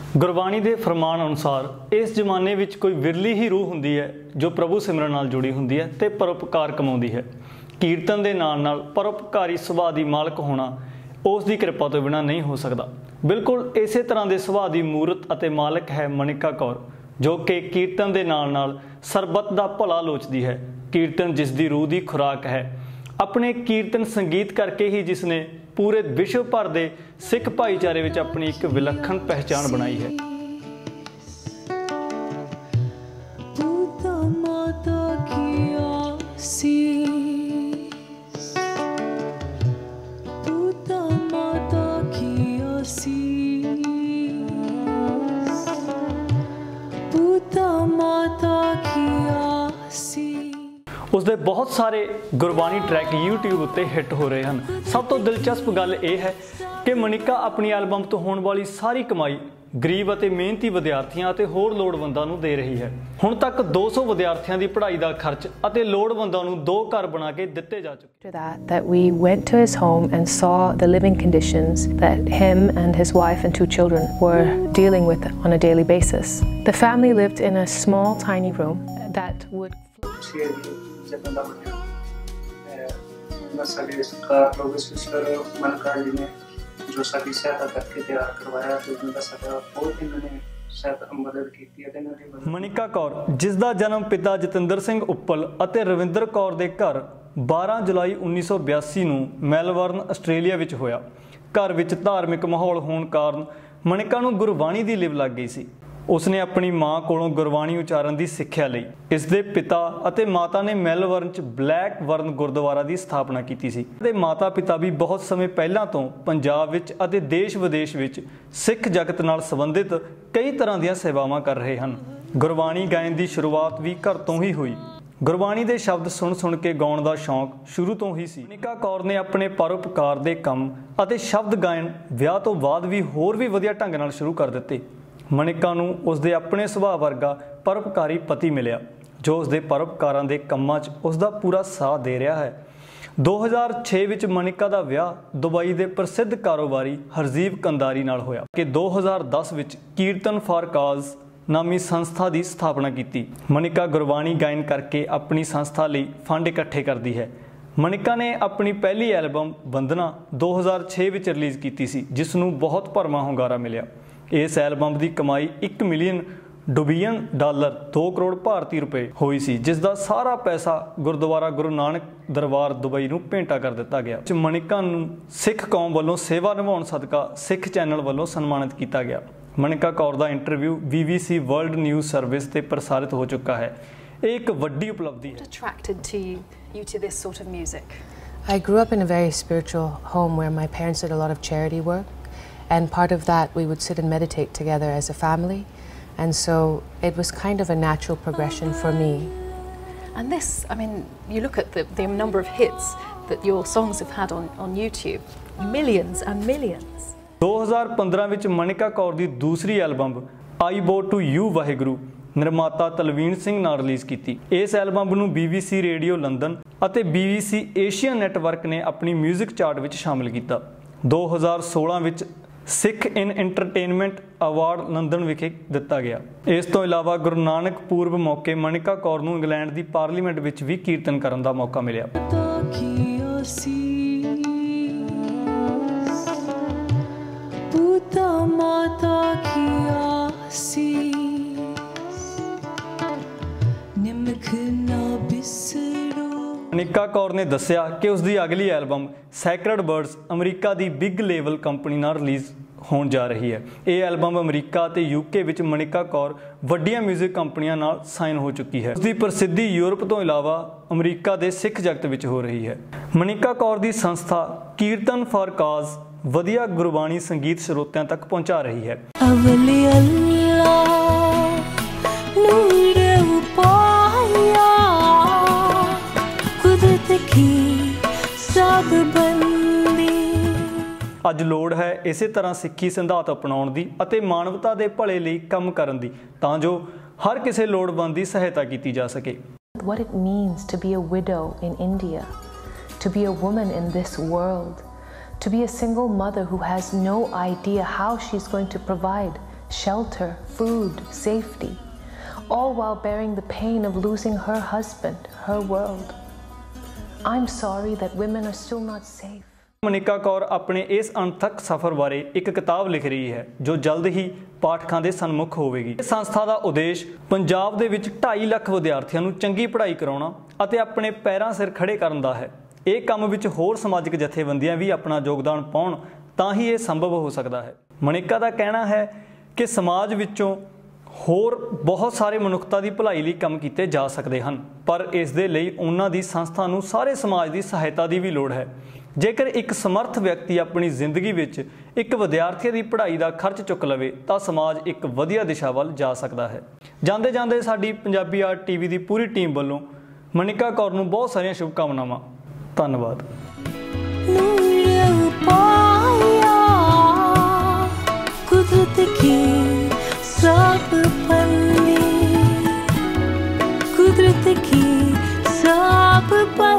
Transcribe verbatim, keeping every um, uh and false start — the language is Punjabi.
ਗੁਰਬਾਣੀ ਦੇ ਫਰਮਾਨ ਅਨੁਸਾਰ ਇਸ ਜ਼ਮਾਨੇ ਵਿੱਚ ਕੋਈ ਵਿਰਲੀ ਹੀ ਰੂਹ ਹੁੰਦੀ ਹੈ ਜੋ ਪ੍ਰਭੂ ਸਿਮਰਨ ਨਾਲ ਜੁੜੀ ਹੁੰਦੀ ਹੈ ਤੇ ਪਰਉਪਕਾਰ ਕਮਾਉਂਦੀ ਹੈ। ਕੀਰਤਨ ਦੇ ਨਾਲ ਨਾਲ ਪਰਉਪਕਾਰੀ ਸੁਭਾਅ ਦੀ ਮਾਲਕ ਹੋਣਾ ਉਸ ਦੀ ਕਿਰਪਾ ਤੋਂ ਬਿਨਾਂ ਨਹੀਂ ਹੋ ਸਕਦਾ। ਬਿਲਕੁਲ ਇਸੇ ਤਰ੍ਹਾਂ ਦੇ ਸੁਭਾਅ ਦੀ ਮੂਰਤ ਅਤੇ ਮਾਲਕ ਹੈ ਮਨਿਕਾ ਕੌਰ, ਜੋ ਕਿ ਕੀਰਤਨ ਦੇ ਨਾਲ ਨਾਲ ਸਰਬੱਤ ਦਾ ਭਲਾ ਲੋਚਦੀ ਹੈ। ਕੀਰਤਨ ਜਿਸ ਦੀ ਰੂਹ ਦੀ ਖੁਰਾਕ ਹੈ। ਆਪਣੇ ਕੀਰਤਨ ਸੰਗੀਤ ਕਰਕੇ ਹੀ ਜਿਸ ਨੇ ਪੂਰੇ ਵਿਸ਼ਵ ਭਰ ਦੇ ਸਿੱਖ ਭਾਈਚਾਰੇ ਵਿੱਚ ਆਪਣੀ ਇੱਕ ਵਿਲੱਖਣ ਪਹਿਚਾਣ ਬਣਾਈ ਹੈ। ਉਸਦੇ ਬਹੁਤ ਸਾਰੇ ਗੁਰਬਾਣੀ ਟਰੈਕ YouTube ਉੱਤੇ ਹਿੱਟ ਹੋ ਰਹੇ ਹਨ। ਸਭ ਤੋਂ ਦਿਲਚਸਪ ਗੱਲ ਇਹ ਹੈ ਕਿ ਮਨਿਕਾ ਆਪਣੀ ਐਲਬਮ ਤੋਂ ਹੋਣ ਵਾਲੀ ਸਾਰੀ ਕਮਾਈ ਗਰੀਬ ਅਤੇ ਮਿਹਨਤੀ ਵਿਦਿਆਰਥੀਆਂ ਅਤੇ ਹੋਰ ਲੋੜਵੰਦਾਂ ਨੂੰ ਦੇ ਰਹੀ ਹੈ। ਹੁਣ ਤੱਕ ਦੋ ਸੌ ਵਿਦਿਆਰਥੀਆਂ ਦੀ ਪੜ੍ਹਾਈ ਦਾ ਖਰਚ ਅਤੇ ਲੋੜਵੰਦਾਂ ਨੂੰ ਦੋ ਘਰ ਬਣਾ ਕੇ ਦਿੱਤੇ ਜਾ ਚੁੱਕੇ। After that, that we went to his home and saw the living conditions that him and his wife and two children were dealing with on a daily basis. The family lived in a small, tiny room that would. ਜਿੱਦਾਂ ਬਣਿਆ ਮੈਂ ਸਾਡੇ ਸਰਕਾਰ ਲੋਕ ਸਿਸਟਰ ਮਨਕਾ ਜੀ ਨੇ ਜੋ ਸਾਡੀ ਸਹਾਇਤਾ ਕਰਕੇ ਤਿਆਰ ਕਰਵਾਇਆ ਤੇ ਉਹਨਾਂ ਦਾ ਸਾਡਾ ਬਹੁਤ ਇਹਨਾਂ ਨੇ ਸਹਾਇਤਾ ਮਦਦ ਕੀਤੀ ਅਤੇ ਇਹਨਾਂ ਦੀ। ਮਨਿਕਾ ਕੌਰ, ਜਿਸ ਦਾ ਜਨਮ ਪਿਤਾ ਜਤਿੰਦਰ ਸਿੰਘ ਉੱਪਲ ਅਤੇ ਰਵਿੰਦਰ ਕੌਰ ਦੇ ਘਰ ਬਾਰਾਂ ਜੁਲਾਈ ਉੱਨੀ ਸੌ ਬਿਆਸੀ ਨੂੰ ਮੈਲਬਰਨ ਆਸਟ੍ਰੇਲੀਆ ਵਿੱਚ ਹੋਇਆ। ਘਰ ਵਿੱਚ ਧਾਰਮਿਕ ਮਾਹੌਲ ਹੋਣ ਕਾਰਨ ਮਨਿਕਾ ਨੂੰ ਗੁਰਬਾਣੀ ਦੀ ਲਿਵ ਲੱਗ ਗਈ ਸੀ। ਉਸਨੇ ਆਪਣੀ ਮਾਂ ਕੋਲੋਂ ਗੁਰਬਾਣੀ ਉਚਾਰਨ ਦੀ ਸਿੱਖਿਆ ਲਈ। ਇਸ ਦੇ ਪਿਤਾ ਅਤੇ ਮਾਤਾ ਨੇ ਮੈਲਬਰਨ 'ਚ ਬਲੈਕ ਵਰਨ ਗੁਰਦੁਆਰਾ ਦੀ ਸਥਾਪਨਾ ਕੀਤੀ ਸੀ। ਅਤੇ ਮਾਤਾ ਪਿਤਾ ਵੀ ਬਹੁਤ ਸਮੇਂ ਪਹਿਲਾਂ ਤੋਂ ਪੰਜਾਬ ਵਿੱਚ ਅਤੇ ਦੇਸ਼ ਵਿਦੇਸ਼ ਵਿੱਚ ਸਿੱਖ ਜਗਤ ਨਾਲ ਸੰਬੰਧਿਤ ਕਈ ਤਰ੍ਹਾਂ ਦੀਆਂ ਸੇਵਾਵਾਂ ਕਰ ਰਹੇ ਹਨ। ਗੁਰਬਾਣੀ ਗਾਇਨ ਦੀ ਸ਼ੁਰੂਆਤ ਵੀ ਘਰ ਤੋਂ ਹੀ ਹੋਈ। ਗੁਰਬਾਣੀ ਦੇ ਸ਼ਬਦ ਸੁਣ ਸੁਣ ਕੇ ਗਾਉਣ ਦਾ ਸ਼ੌਂਕ ਸ਼ੁਰੂ ਤੋਂ ਹੀ ਸੀ। ਮਨਿਕਾ ਕੌਰ ਨੇ ਆਪਣੇ ਪਰਉਪਕਾਰ ਦੇ ਕੰਮ ਅਤੇ ਸ਼ਬਦ ਗਾਇਨ ਵਿਆਹ ਤੋਂ ਬਾਅਦ ਵੀ ਹੋਰ ਵੀ ਵਧੀਆ ਢੰਗ ਨਾਲ ਸ਼ੁਰੂ ਕਰ ਦਿੱਤੇ। ਮਨਿਕਾ ਨੂੰ ਉਸਦੇ ਆਪਣੇ ਸੁਭਾਅ ਵਰਗਾ ਪਰਉਪਕਾਰੀ ਪਤੀ ਮਿਲਿਆ, ਜੋ ਉਸਦੇ ਪਰਉਪਕਾਰਾਂ ਦੇ ਕੰਮਾਂ 'ਚ ਉਸਦਾ ਪੂਰਾ ਸਾਥ ਦੇ ਰਿਹਾ ਹੈ। ਦੋ ਹਜ਼ਾਰ ਛੇ ਵਿੱਚ ਮਨਿਕਾ ਦਾ ਵਿਆਹ ਦੁਬਈ ਦੇ ਪ੍ਰਸਿੱਧ ਕਾਰੋਬਾਰੀ ਹਰਜੀਵ ਕੰਦਾਰੀ ਨਾਲ ਹੋਇਆ ਕਿ ਦੋ ਹਜ਼ਾਰ ਦਸ ਵਿੱਚ ਕੀਰਤਨ ਫਾਰ ਕਾਜ਼ ਨਾਮੀ ਸੰਸਥਾ ਦੀ ਸਥਾਪਨਾ ਕੀਤੀ। ਮਨਿਕਾ ਗੁਰਬਾਣੀ ਗਾਇਨ ਕਰਕੇ ਆਪਣੀ ਸੰਸਥਾ ਲਈ ਫੰਡ ਇਕੱਠੇ ਕਰਦੀ ਹੈ। ਮਨਿਕਾ ਨੇ ਆਪਣੀ ਪਹਿਲੀ ਐਲਬਮ ਵੰਦਨਾ ਦੋ ਹਜ਼ਾਰ ਛੇ ਵਿੱਚ ਰਿਲੀਜ਼ ਕੀਤੀ ਸੀ, ਜਿਸ ਨੂੰ ਬਹੁਤ ਭਰਵਾਂ ਹੁੰਗਾਰਾ ਮਿਲਿਆ। ਇਸ ਐਲਬਮ ਦੀ ਕਮਾਈ ਇੱਕ ਮਿਲੀਅਨ ਡੁਬੀਅਨ ਡਾਲਰ ਦੋ ਕਰੋੜ ਭਾਰਤੀ ਰੁਪਏ ਹੋਈ ਸੀ, ਜਿਸ ਦਾ ਸਾਰਾ ਪੈਸਾ ਗੁਰਦੁਆਰਾ ਗੁਰੂ ਨਾਨਕ ਦਰਬਾਰ ਦੁਬਈ ਨੂੰ ਭੇਂਟਾ ਕਰ ਦਿੱਤਾ ਗਿਆ। ਮਨਿਕਾ ਨੂੰ ਸਿੱਖ ਕੌਮ ਵੱਲੋਂ ਸੇਵਾ ਨਿਭਾਉਣ ਸਦਕਾ ਸਿੱਖ ਚੈਨਲ ਵੱਲੋਂ ਸਨਮਾਨਿਤ ਕੀਤਾ ਗਿਆ। ਮਨਿਕਾ ਕੌਰ ਦਾ interview B B C World News Service ਤੇ ਪ੍ਰਸਾਰਿਤ ਹੋ ਚੁੱਕਾ ਹੈ। ਇਹ ਇੱਕ ਵੱਡੀ ਉਪਲਬਧੀ ਹੈ। Attracted to you to this sort of music? I grew up in a very spiritual home where my parents did a lot of charity work. And part of that, we would sit and meditate together as a family. And so it was kind of a natural progression for me. And this, I mean, you look at the, the number of hits that your songs have had on, on YouTube, millions and millions. ਦੋ ਹਜ਼ਾਰ ਪੰਦਰਾਂ ਵਿੱਚ ਮਨਿਕਾ ਕੌਰ ਦੀ ਦੂਸਰੀ ਐਲਬਮ ਆਈ ਬੋ ਟੂ ਯੂ ਵਾਹਿਗੁਰੂ ਨਿਰਮਾਤਾ ਤਲਵੀਨ ਸਿੰਘ ਨਾਲ ਰਿਲੀਜ਼ ਕੀਤੀ। ਇਸ ਐਲਬਮ ਨੂੰ B B C radio London ਅਤੇ B B C Asia network ਨੇ ਆਪਣੀ ਮਿਊਜ਼ਿਕ ਚਾਰਟ ਵਿੱਚ ਸ਼ਾਮਿਲ ਕੀਤਾ। ਦੋ ਹਜ਼ਾਰ ਸੋਲਾਂ ਵਿੱਚ Sikh in entertainment award London ਵਿਖੇ ਦਿੱਤਾ ਗਿਆ। ਇਸ ਤੋਂ ਇਲਾਵਾ ਗੁਰੂ ਨਾਨਕ ਪੁਰਬ ਮੌਕੇ ਮਨਿਕਾ ਕੌਰ ਨੂੰ ਇੰਗਲੈਂਡ ਦੀ ਪਾਰਲੀਮੈਂਟ ਵਿੱਚ ਵੀ ਕੀਰਤਨ ਕਰਨ ਦਾ ਮੌਕਾ ਮਿਲਿਆ। ਮਨਿਕਾ ਕੌਰ ਨੇ ਦੱਸਿਆ ਕਿ ਉਸ ਦੀ ਅਗਲੀ ਐਲਬਮ ਸੈਕਰਡ ਬਰਡਸ ਅਮਰੀਕਾ ਦੀ ਬਿਗ ਲੇਬਲ ਕੰਪਨੀ ਨਾਲ ਰਿਲੀਜ਼ ਹੋਣ ਜਾ ਰਹੀ ਹੈ। ਇਹ ਐਲਬਮ ਅਮਰੀਕਾ ਅਤੇ ਯੂਕੇ ਵਿੱਚ ਮਨਿਕਾ ਕੌਰ ਵੱਡੀਆਂ ਮਿਊਜ਼ਿਕ ਕੰਪਨੀਆਂ ਨਾਲ ਸਾਈਨ ਹੋ ਚੁੱਕੀ ਹੈ। ਉਸ ਦੀ ਪ੍ਰਸਿੱਧੀ ਯੂਰਪ ਤੋਂ ਇਲਾਵਾ ਅਮਰੀਕਾ ਦੇ ਸਿੱਖ ਜਗਤ ਵਿੱਚ ਹੋ ਰਹੀ ਹੈ। ਮਨਿਕਾ ਕੌਰ ਦੀ ਸੰਸਥਾ ਕੀਰਤਨ ਫਾਰ ਕਾਜ਼ ਵਧੀਆ ਗੁਰਬਾਣੀ ਸੰਗੀਤ ਸਰੋਤਿਆਂ ਤੱਕ ਪਹੁੰਚਾ ਰਹੀ ਹੈ। ਅੱਜ ਲੋੜ ਹੈ ਇਸੇ ਤਰ੍ਹਾਂ ਸਿੱਖੀ ਸਿਧਾਂਤ ਅਪਣਾਉਣ ਦੀ ਅਤੇ ਮਾਨਵਤਾ ਦੇ ਭਲੇ ਲਈ ਕੰਮ ਕਰਨ ਦੀ, ਤਾਂ ਜੋ ਹਰ ਕਿਸੇ ਲੋੜਵੰਦ ਦੀ ਸਹਾਇਤਾ ਕੀਤੀ ਜਾ ਸਕੇ। What it means to be a widow in India, to be a woman in this world, to be a single mother who has no idea how she's going to provide shelter, food, safety, all while bearing the pain of losing her husband, her world. I'm sorry that women are still not safe. Manika Kaur ਆਪਣੇ ਇਸ ਅਣਥੱਕ ਸਫ਼ਰ ਬਾਰੇ ਇੱਕ ਕਿਤਾਬ ਲਿਖ ਰਹੀ ਹੈ ਜੋ ਜਲਦ ਹੀ ਪਾਠਕਾਂ ਦੇ ਸਨਮੁਖ ਹੋਵੇਗੀ। ਇਸ ਸੰਸਥਾ ਦਾ ਉਦੇਸ਼ ਪੰਜਾਬ ਦੇ ਵਿੱਚ ਢਾਈ ਲੱਖ ਵਿਦਿਆਰਥੀਆਂ ਨੂੰ ਚੰਗੀ ਪੜ੍ਹਾਈ ਕਰਾਉਣਾ ਅਤੇ ਆਪਣੇ ਪੈਰਾਂ ਸਿਰ ਖੜੇ ਕਰਨ ਦਾ ਹੈ। ਇਹ ਕੰਮ ਵਿੱਚ ਹੋਰ ਸਮਾਜਿਕ ਜਥੇਬੰਦੀਆਂ ਵੀ ਆਪਣਾ ਯੋਗਦਾਨ ਪਾਉਣ ਤਾਂ ਹੀ ਇਹ ਸੰਭਵ ਹੋ ਸਕਦਾ ਹੈ। ਮਨਿਕਾ ਦਾ ਕਹਿਣਾ ਹੈ ਕਿ ਸਮਾਜ ਵਿੱਚੋਂ ਹੋਰ ਬਹੁਤ ਸਾਰੇ ਮਨੁੱਖਤਾ ਦੀ ਭਲਾਈ ਲਈ ਕੰਮ ਕੀਤੇ ਜਾ ਸਕਦੇ ਹਨ, ਪਰ ਇਸ ਦੇ ਲਈ ਉਹਨਾਂ ਦੀ ਸੰਸਥਾ ਨੂੰ ਸਾਰੇ ਸਮਾਜ ਦੀ ਸਹਾਇਤਾ ਦੀ ਵੀ ਲੋੜ ਹੈ। ਜੇਕਰ ਇੱਕ ਸਮਰਥ ਵਿਅਕਤੀ ਆਪਣੀ ਜ਼ਿੰਦਗੀ ਵਿੱਚ ਇੱਕ ਵਿਦਿਆਰਥੀ ਦੀ ਪੜ੍ਹਾਈ ਦਾ ਖਰਚ ਚੁੱਕ ਲਵੇ ਤਾਂ ਸਮਾਜ ਇੱਕ ਵਧੀਆ ਦਿਸ਼ਾ ਵੱਲ ਜਾ ਸਕਦਾ ਹੈ। ਜਾਂਦੇ ਜਾਂਦੇ ਸਾਡੀ ਪੰਜਾਬੀ ਆਰਟ ਟੀਵੀ ਦੀ ਪੂਰੀ ਟੀਮ ਵੱਲੋਂ ਮਨਿਕਾ ਕੌਰ ਨੂੰ ਬਹੁਤ ਸਾਰੀਆਂ ਸ਼ੁਭਕਾਮਨਾਵਾਂ। ਧੰਨਵਾਦ। कुदरत की सब पन्नी, कुदरत की सब